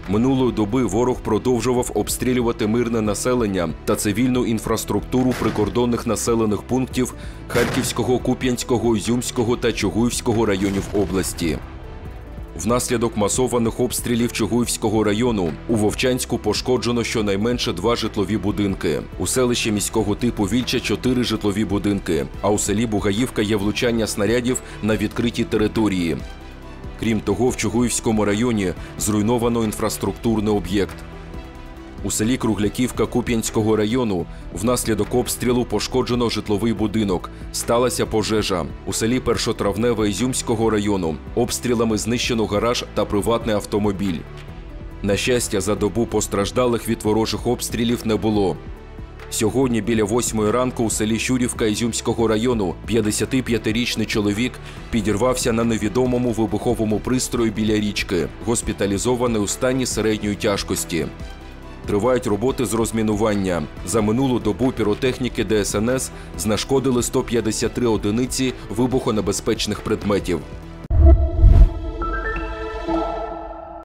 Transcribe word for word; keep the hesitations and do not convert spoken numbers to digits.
Минулої доби ворог продовжував обстрілювати мирне населення та цивільну інфраструктуру прикордонних населених пунктів Харківського, Куп'янського, Ізюмського та Чугуївського районів області. Внаслідок масованих обстрілів Чугуївського району у Вовчанську пошкоджено щонайменше два житлові будинки. У селищі міського типу Вільча – чотири житлові будинки, а у селі Бугаївка є влучання снарядів на відкритій території. Крім того, в Чугуївському районі зруйновано інфраструктурний об'єкт. У селі Кругляківка Куп'янського району внаслідок обстрілу пошкоджено житловий будинок. Сталася пожежа. У селі Першотравневе Ізюмського району обстрілами знищено гараж та приватний автомобіль. На щастя, за добу постраждалих від ворожих обстрілів не було. Сьогодні біля восьмої ранку у селі Щурівка Ізюмського району п'ятдесятип'ятирічний чоловік підірвався на невідомому вибуховому пристрої біля річки, госпіталізований у стані середньої тяжкості. Тривають роботи з розмінування. За минулу добу піротехніки Де Ес Ен Ес знешкодили сто п'ятдесят три одиниці вибухонебезпечних предметів.